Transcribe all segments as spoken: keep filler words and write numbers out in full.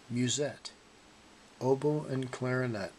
musette, oboe and clarinet.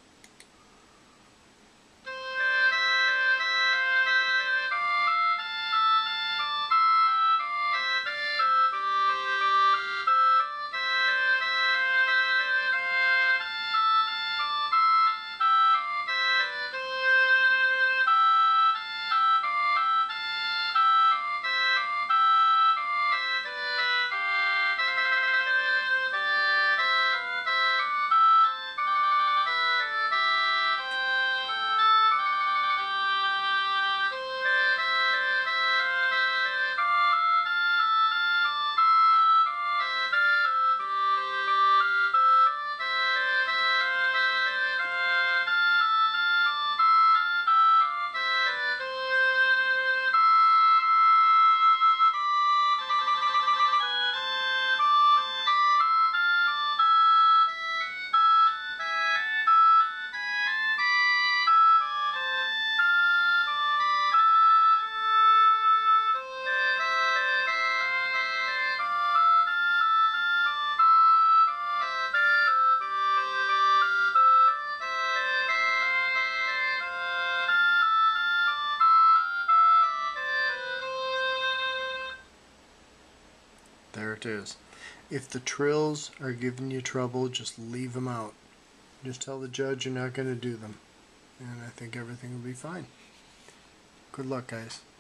There it is. If the trills are giving you trouble, just leave them out. Just tell the judge you're not going to do them. And I think everything will be fine. Good luck, guys.